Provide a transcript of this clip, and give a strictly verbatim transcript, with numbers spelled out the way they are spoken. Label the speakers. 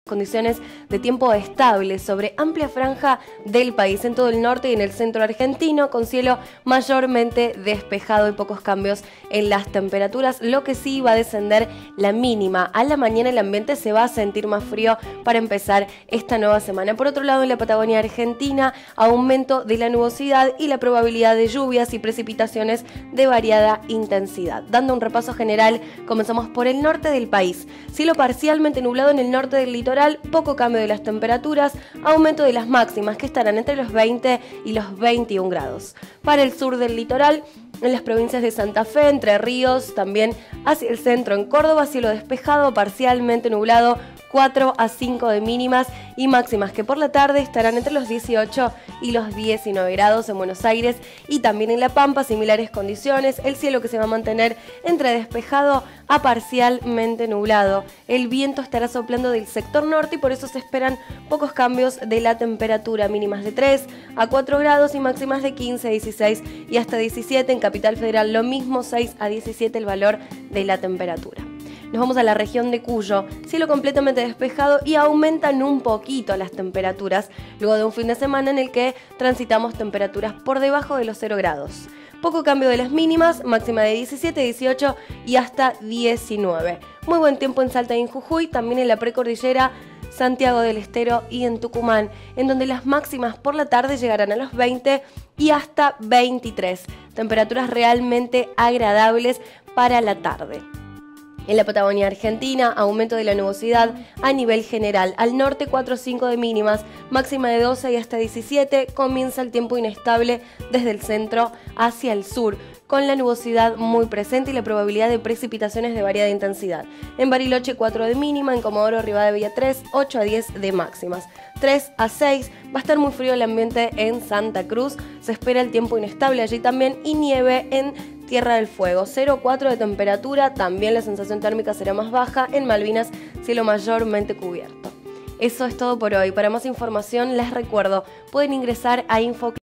Speaker 1: condiciones de tiempo estable sobre amplia franja del país, en todo el norte y en el centro argentino, con cielo mayormente despejado y pocos cambios en las temperaturas. Lo que sí va a descender la mínima. A la mañana el ambiente se va a sentir más frío para empezar esta nueva semana. Por otro lado, en la Patagonia Argentina, aumento de la nubosidad y la probabilidad de lluvias y precipitaciones de variada intensidad. Dando un repaso general, comenzamos por el norte del país. Cielo parcialmente nublado en el norte del litoral, poco cambio de las temperaturas, aumento de las máximas que estarán entre los veinte y los veintiún grados. Para el sur del litoral, en las provincias de Santa Fe, Entre Ríos, también hacia el centro en Córdoba, cielo despejado, parcialmente nublado, cuatro a cinco de mínimas y máximas que por la tarde estarán entre los dieciocho y los diecinueve grados en Buenos Aires y también en La Pampa, similares condiciones, el cielo que se va a mantener entre despejado a parcialmente nublado. El viento estará soplando del sector norte y por eso se esperan pocos cambios de la temperatura, mínimas de tres a cuatro grados y máximas de quince, dieciséis y hasta diecisiete. En Capital Federal lo mismo, seis a diecisiete el valor de la temperatura. Nos vamos a la región de Cuyo, cielo completamente despejado y aumentan un poquito las temperaturas luego de un fin de semana en el que transitamos temperaturas por debajo de los cero grados. Poco cambio de las mínimas, máxima de diecisiete, dieciocho y hasta diecinueve. Muy buen tiempo en Salta y en Jujuy, también en la precordillera, Santiago del Estero y en Tucumán, en donde las máximas por la tarde llegarán a los veinte y hasta veintitrés. Temperaturas realmente agradables para la tarde. En la Patagonia Argentina, aumento de la nubosidad a nivel general. Al norte cuatro a cinco de mínimas, máxima de doce y hasta diecisiete. Comienza el tiempo inestable desde el centro hacia el sur, con la nubosidad muy presente y la probabilidad de precipitaciones de variada intensidad. En Bariloche cuatro de mínima, en Comodoro Rivadavia tres, ocho a diez de máximas. tres a seis, va a estar muy frío el ambiente en Santa Cruz, se espera el tiempo inestable allí también y nieve en Tierra del Fuego, cero a cuatro de temperatura, también la sensación térmica será más baja. En Malvinas, cielo mayormente cubierto. Eso es todo por hoy. Para más información les recuerdo, pueden ingresar a info